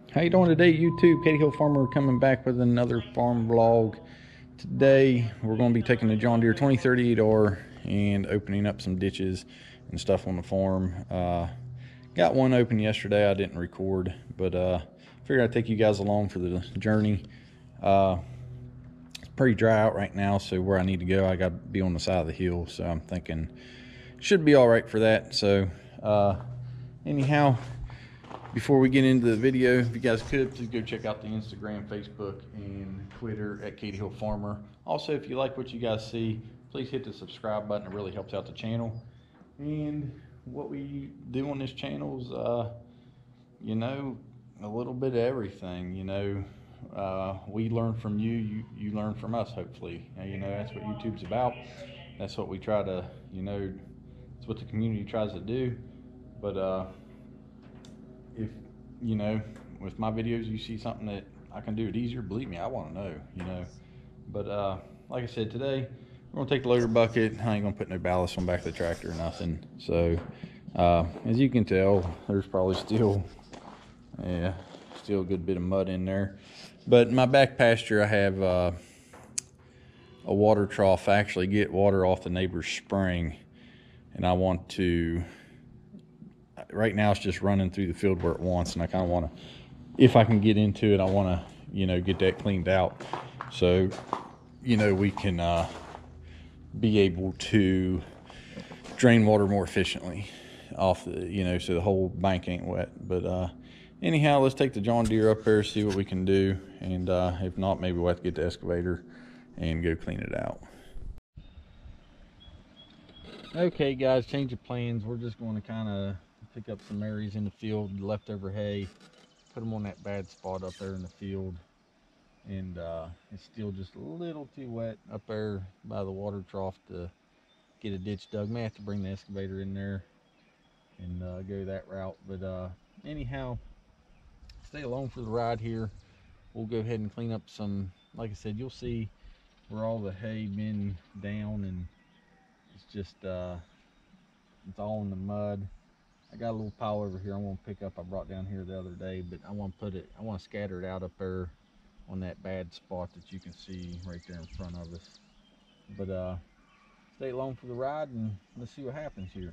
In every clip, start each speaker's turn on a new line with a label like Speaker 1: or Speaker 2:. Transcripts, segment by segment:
Speaker 1: How you doing today, YouTube? Katie Hill Farmer coming back with another farm vlog. Today we're going to be taking the John Deere 2038r and opening up some ditches and stuff on the farm. Got one open yesterday. I didn't record, but figured I'd take you guys along for the journey. It's pretty dry out right now, so where I need to go, I got to be on the side of the hill. So I'm thinking should be all right for that. So anyhow, before we get into the video, if you guys could, please go check out the Instagram, Facebook, and Twitter at Katie Hill Farmer. Also, if you like what you guys see, please hit the subscribe button. It really helps out the channel. And what we do on this channel is, you know, a little bit of everything. You know, we learn from you, you learn from us, hopefully. And, you know, that's what YouTube's about. That's what we try to, you know, it's what the community tries to do. But, if, you know, with my videos you see something that I can do it easier, believe me, I want to know, you know. But like I said, today we're gonna take the loader bucket. I ain't gonna put no ballast on the back of the tractor or nothing. So as you can tell, there's probably still a good bit of mud in there. But in my back pasture, I have a water trough. I actually get water off the neighbor's spring, and I want to, right now it's just running through the field where it wants, and I kind of want to, if I can get into it, I want to, you know, get that cleaned out, so, you know, we can be able to drain water more efficiently off the, you know, so the whole bank ain't wet. But anyhow, let's take the John Deere up there, see what we can do, and if not, maybe we'll have to get the excavator and go clean it out. Okay guys, change of plans. We're just going to kind of pick up some areas in the field, leftover hay, put them on that bad spot up there in the field. And it's still just a little too wet up there by the water trough to get a ditch dug. May have to bring the excavator in there and go that route. But anyhow, stay along for the ride here. We'll go ahead and clean up some, like I said, you'll see where all the hay been down, and it's just it's all in the mud. I got a little pile over here I want to pick up. I brought down here the other day, but I want to put it, I want to scatter it out up there on that bad spot that you can see right there in front of us. But stay along for the ride and let's see what happens here.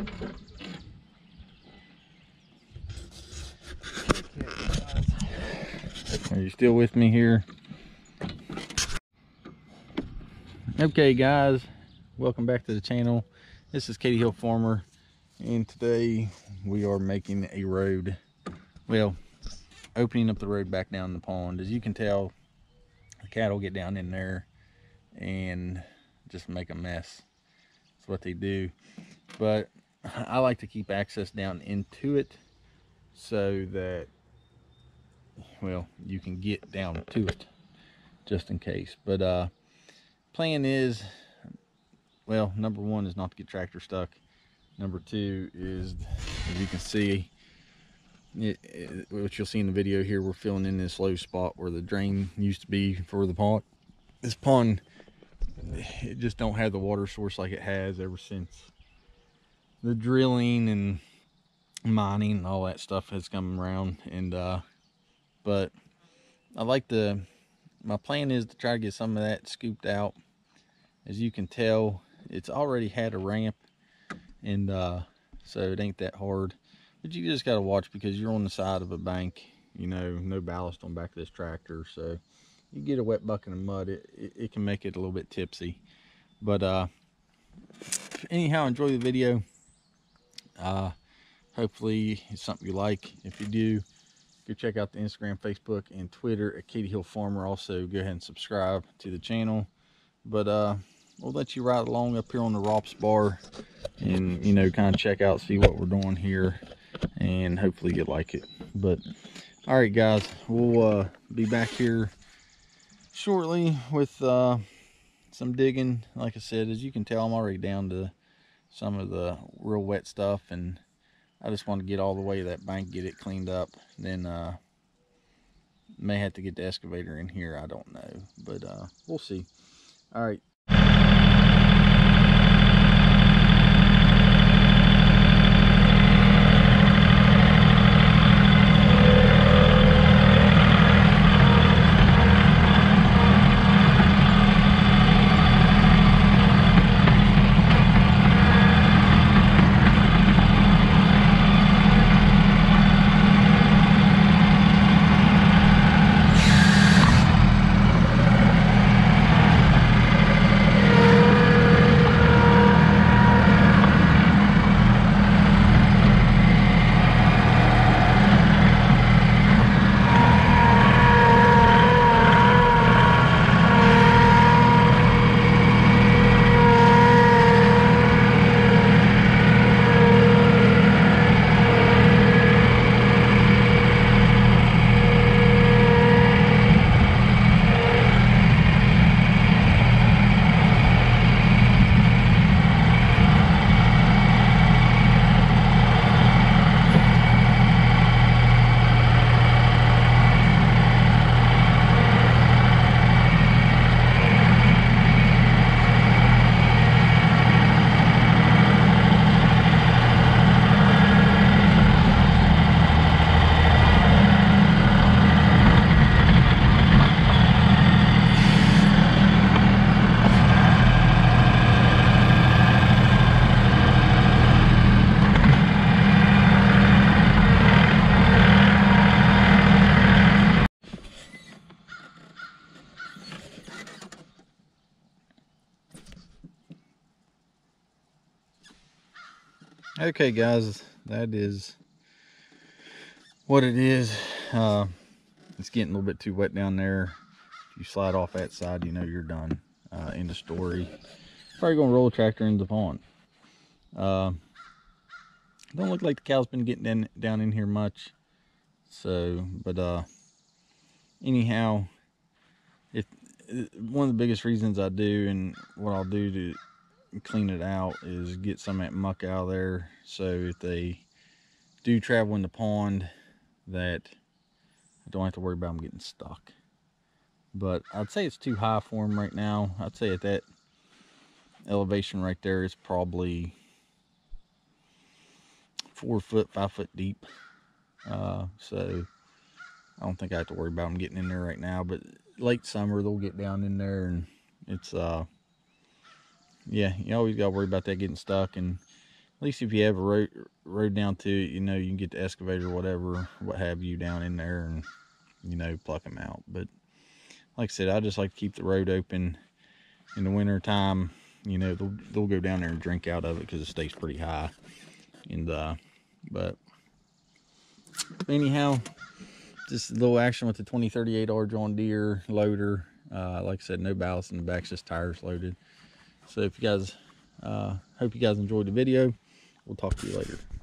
Speaker 1: Are you still with me here? Okay guys, welcome back to the channel. This is Katie Hill Farmer, and today we are making a road, well, opening up the road back down the pond. As you can tell, the cattle get down in there and just make a mess. That's what they do. But I like to keep access down into it so that, well, you can get down to it just in case. But plan is, well, number one is not to get tractor stuck. Number two is, as you can see, what you'll see in the video here, we're filling in this low spot where the drain used to be for the pond. This pond, it just don't have the water source like it has ever since the drilling and mining and all that stuff has come around. And but I like to, my plan is to try to get some of that scooped out. As you can tell, it's already had a ramp, and so it ain't that hard. But you just got to watch, because you're on the side of a bank, you know, no ballast on the back of this tractor. So you get a wet bucket of mud, it can make it a little bit tipsy. But anyhow, enjoy the video. Hopefully it's something you like. If you do, go check out the Instagram, Facebook, and Twitter at Katie Hill Farmer. Also, go ahead and subscribe to the channel. But we'll let you ride along up here on the ROPS bar and, you know, kind of check out, see what we're doing here, and hopefully you like it. But all right guys, we'll be back here shortly with some digging. Like I said, as you can tell, I'm already down to some of the real wet stuff, and I just want to get all the way to that bank, get it cleaned up. Then may have to get the excavator in here, I don't know, but we'll see. All right. Okay guys, that is what it is. It's getting a little bit too wet down there. If you slide off that side, you know you're done. End of story. Probably gonna roll a tractor into the pond. Don't look like the cow's been getting down in here much. So, but anyhow, if one of the biggest reasons I do, and what I'll do to clean it out, is get some of that muck out of there, so if they do travel in the pond, that I don't have to worry about them getting stuck. But I'd say it's too high for them right now. I'd say at that elevation right there, it's probably 4 foot, 5 foot deep. So I don't think I have to worry about them getting in there right now. But late summer, they'll get down in there, and it's yeah, you always got to worry about that getting stuck. And least if you have a road down to it, you know, you can get the excavator, whatever, what have you, down in there and, you know, pluck them out. But like I said, I just like to keep the road open in the winter time. You know, they'll go down there and drink out of it because it stays pretty high. And but anyhow, just a little action with the 2038R John Deere loader. Like I said, no ballast in the back, just tires loaded. So if you guys, hope you guys enjoyed the video. We'll talk to you later.